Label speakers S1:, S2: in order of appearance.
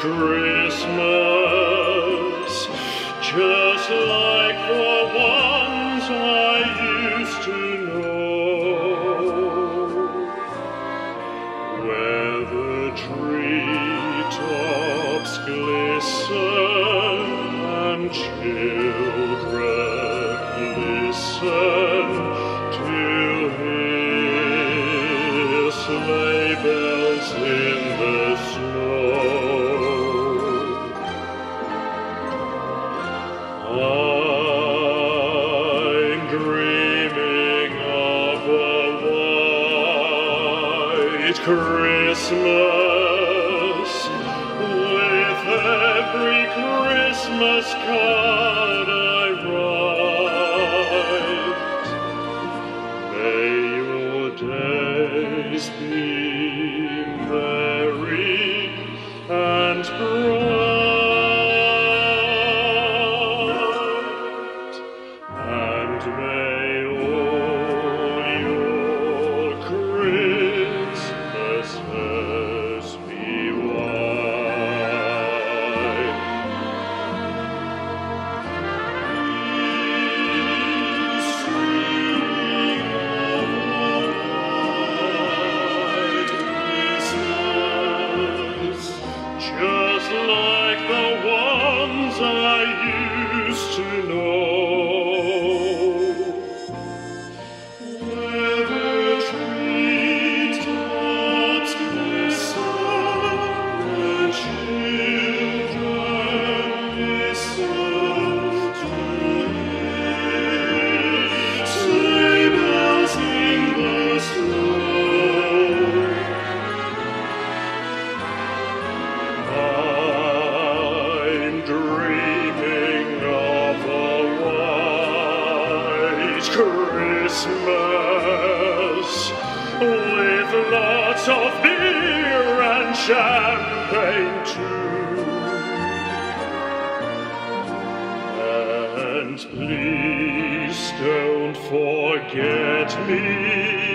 S1: Christmas, just like the ones I used to know, where the treetops glisten and children listen to hear sleigh bells in the snow. I'm dreaming of a white Christmas, with every Christmas card I write. May your days be merry and bright, and may all your Christmases be white. Just like the ones I used to know, where the treetops glisten and children listen to hear sleigh bells in the snow. I'm dreaming of a white Christmas, with lots of beer and champagne too. And please don't forget me